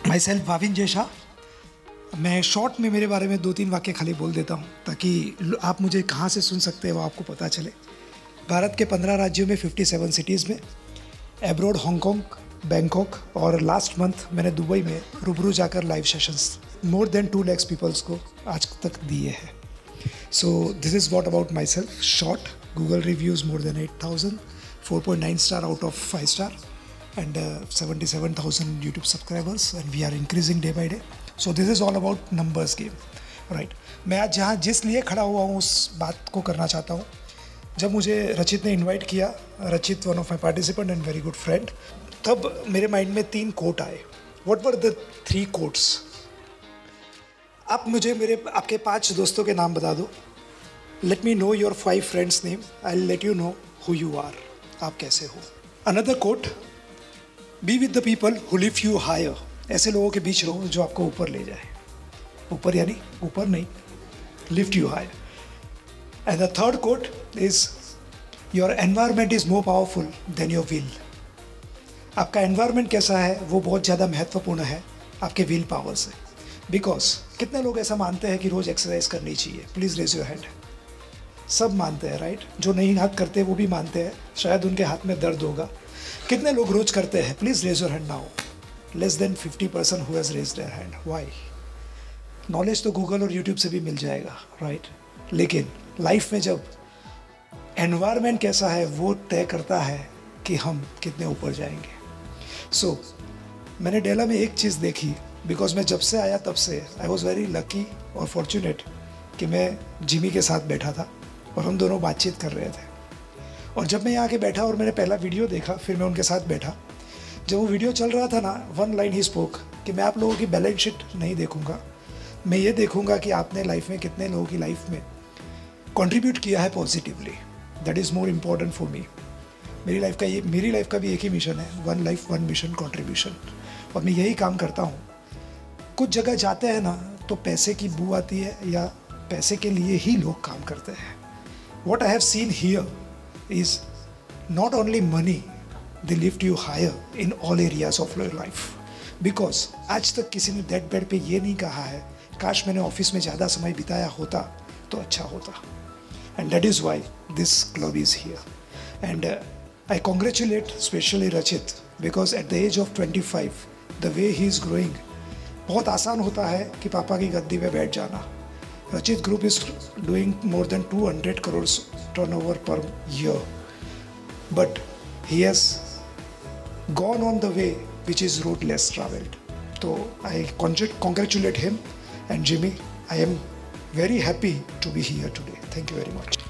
My self Bhavin Jaisha. मैं short में मेरे बारे में 2-3 वाक्य खाली बोल देता हूँ ताकि आप मुझे कहाँ से सुन सकते हैं वो आपको पता चले। भारत के 15 राज्यों में 57 सिटीज़ में, एब्रॉड हांगकांग, बैंकॉक और लास्ट मंथ मैंने दुबई में रूबरू जाकर live sessions more than 2 lakhs peoples को आज तक दिए हैं। So this is what about myself short. Google reviews more than 8,000, 4.9 star out of 5 star and 77,000 YouTube subscribers and we are increasing day by day. So this is all about numbers game, right? मैं आज जहाँ जिस लिए खड़ा हुआ हूँ उस बात को करना चाहता हूँ। जब मुझे रचित ने इनवाइट किया, Rachit one of my participant and very good friend, तब मेरे माइंड में 3 कोट आए। What were the 3 quotes? आप मुझे आपके 5 दोस्तों के नाम बता दो। Let me know your 5 friends name. I'll let you know who you are. आप कैसे हो? Another quote, be with the people who lift you higher. ऐसे लोगों के बीच रहो जो आपको ऊपर ले जाए। ऊपर यानी ऊपर नहीं, lift you higher. And the third quote is your environment is more powerful than your will. आपका एनवायरमेंट कैसा है वो बहुत ज़्यादा महत्वपूर्ण है आपके विल पावर से। बिकॉज कितने लोग ऐसा मानते हैं कि रोज़ एक्सरसाइज करनी चाहिए? Please raise your hand. सब मानते हैं, राइट? जो नहीं हाथ करते वो भी मानते हैं, शायद उनके हाथ में दर्द होगा। कितने लोग रोज करते हैं? Please raise your hand now. Less than 50% who has raised their hand. Why? Knowledge तो गूगल और यूट्यूब से भी मिल जाएगा, राइट? लेकिन लाइफ में जब एनवायरनमेंट कैसा है वो तय करता है कि हम कितने ऊपर जाएंगे। सो मैंने डेला में एक चीज़ देखी, बिकॉज मैं जब से आया तब से आई वॉज वेरी लकी और फॉर्चुनेट कि मैं जिमी के साथ बैठा था और हम दोनों बातचीत कर रहे थे। और जब मैं यहाँ आके बैठा और मैंने पहला वीडियो देखा, फिर मैं उनके साथ बैठा। जब वो वीडियो चल रहा था ना, वन लाइन ही स्पोक कि मैं आप लोगों की बैलेंस शीट नहीं देखूंगा, मैं ये देखूंगा कि आपने लाइफ में कितने लोगों की लाइफ में कंट्रीब्यूट किया है positively. That is more important for me. मेरी लाइफ का भी एक ही मिशन है, 1 लाइफ 1 मिशन कंट्रीब्यूशन। और मैं यही काम करता हूँ। कुछ जगह जाते हैं ना तो पैसे की बू आती है या पैसे के लिए ही लोग काम करते हैं। What I have seen here is not only money, they lift you higher in all areas of your life. Because आज तक किसी ने डेथ बेड पे ये नहीं कहा है काश मैंने ऑफिस में ज़्यादा समय बिताया होता तो अच्छा होता। And that is why this club is here. And I congratulate especially Rachit because at the age of 25, the way he is growing, बहुत आसान होता है कि पापा की गद्दी पे बैठ जाना। Rachit Group is doing more than 200 crores turnover per year, but he has gone on the way which is road less traveled. So I congratulate him and Jimmy. I am very happy to be here today. Thank you very much.